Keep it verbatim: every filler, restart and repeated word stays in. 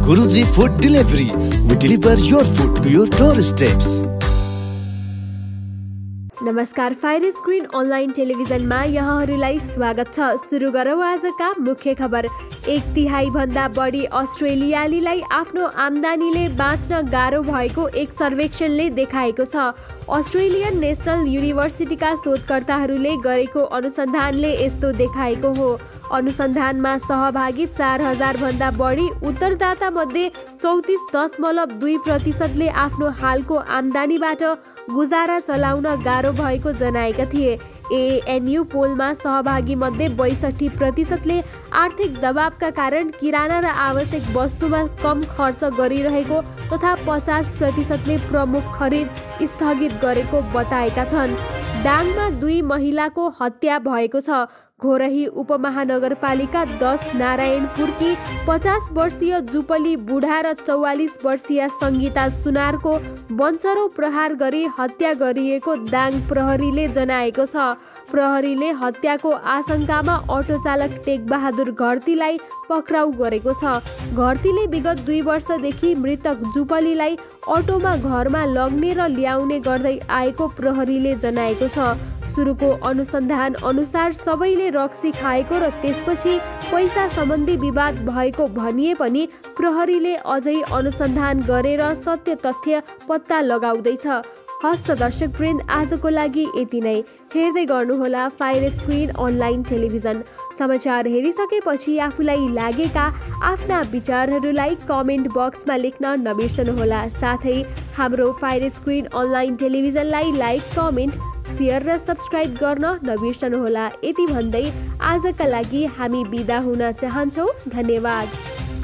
Guruji Food Delivery. We deliver your food to your doorsteps. नमस्कार, fire screen online टेलिभिजनमा यहाँहरूलाई स्वागत छ। सुरु गरौँ आजका मुख्य खबर। एक तिहाई भन्दा बढी अस्ट्रेलियालीलाई आफ्नो आम्दानीले बाँच्न गाह्रो भएको एक सर्वेक्षणले देखाएको छ। अस्ट्रेलियन नेशनल युनिभर्सिटीका शोधकर्ताहरूले गरेको अनुसन्धानले यस्तो देखाएको हो। अनुसन्धानमा सहभागी चार हजार भन्दा बढी उत्तरदाता मध्ये चौतिस दशमलव दुई प्रतिशतले आफ्नो हालको आम्दानीबाट गुजारा चलाउन गाह्रो भएको जनाएका थिए। एएनयू पोलमा सहभागी मध्ये बैसठी प्रतिशतले आर्थिक दबावका कारण किराना र आवश्यक वस्तुमा कम खर्च गरिरहेको तथा पचास प्रतिशतले प्रमुख खरिद स्थगित गरेको बताएका छन्। डाङमा दुई महिलाको हत्या भएको छ। घोरही उपमहानगरपालिका दस नारायणपुरकी पचास वर्षीय जुपली बुढा र चौवालिस वर्षीय सङ्गीता सुनारको वञ्चरो प्रहार गरी हत्या गरिएको दाङ प्रहरीले जनाएको छ। प्रहरीले हत्याको आशंकामा अटो चालक टेकबहादुर घरतीलाई पक्राउ गरेको छ। घरतीले विगत दुई वर्षदेखि मृतक जुपलीलाई अटोमा घरमा लग्ने र ल्याउने गर्दै आएको प्रहरीले जनाएको छ। सुरुको अनुसन्धान अनुसार सबैले रक्सी खाएको र त्यसपछि पैसा सम्बन्धी विवाद भएको भनिए पनि प्रहरीले अझै अनुसन्धान गरेर सत्य तथ्य पत्ता लगाउँदैछ। हस्त दर्शक वृन्द, आजको लागि यति नै। हेर्दै गर्नुहोला फायर स्क्रिन अनलाइन टेलिभिजन। समाचार हेरिसकेपछि आफूलाई लागेका आफ्ना विचारहरूलाई कमेन्ट बक्समा लेख्न नबिर्सनुहोला। साथै हाम्रो फायर स्क्रिन अनलाइन टेलिभिजनलाई लाइक, कमेन्ट, सेयर र सब्सक्राइब गर्न नबिर्सनुहोला। यति भन्दै आजका लागि हामी बिदा हुन चाहन्छौँ। धन्यवाद।